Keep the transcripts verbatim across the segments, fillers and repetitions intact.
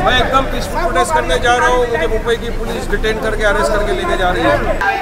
मैं एकदम peaceful protest करने जा रहा हूँ। मुझे मुंबई की पुलिस डिटेन करके अरेस्ट करके लेके जा रही है।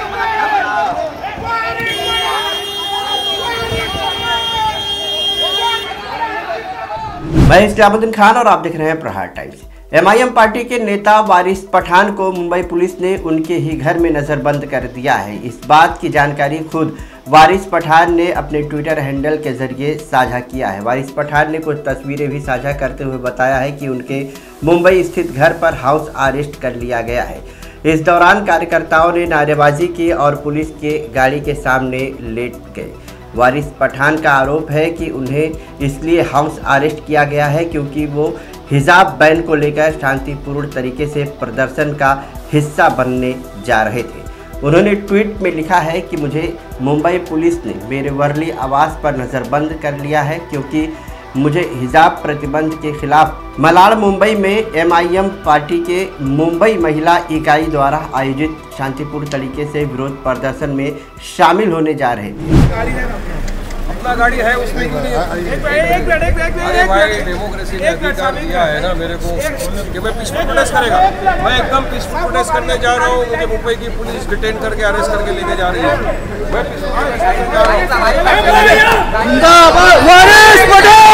मैं इस्लामुद्दीन खान और आप देख रहे हैं प्रहार टाइम्स। एमआईएम पार्टी के नेता वारिस पठान को मुंबई पुलिस ने उनके ही घर में नजरबंद कर दिया है। इस बात की जानकारी खुद वारिस पठान ने अपने ट्विटर हैंडल के जरिए साझा किया है। वारिस पठान ने कुछ तस्वीरें भी साझा करते हुए बताया है कि उनके मुंबई स्थित घर पर हाउस अरेस्ट कर लिया गया है। इस दौरान कार्यकर्ताओं ने नारेबाजी की और पुलिस के गाड़ी के सामने लेट गए। वारिस पठान का आरोप है कि उन्हें इसलिए हाउस अरेस्ट किया गया है क्योंकि वो हिजाब बैन को लेकर शांतिपूर्ण तरीके से प्रदर्शन का हिस्सा बनने जा रहे थे। उन्होंने ट्वीट में लिखा है कि मुझे मुंबई पुलिस ने मेरे वर्ली आवास पर नज़रबंद कर लिया है क्योंकि मुझे हिजाब प्रतिबंध के खिलाफ मलाड मुंबई में एमआईएम पार्टी के मुंबई महिला इकाई द्वारा आयोजित शांतिपूर्ण तरीके से विरोध प्रदर्शन में शामिल होने जा रहे थे। अपना गाड़ी है उसमें क्यों नहीं? अरे भाई, डेमोक्रेसी ने अधिकार दिया है ना मेरे को कि मैं पीसफुल प्रोटेस्ट करेगा। मैं एकदम पीसफुल प्रोटेस्ट करने जा रहा हूँ। मुझे मुंबई की पुलिस डिटेन करके अरेस्ट करके लेके जा रही है। मैं पीसफुल प्रोटेस्ट करने जा रहा हूँ।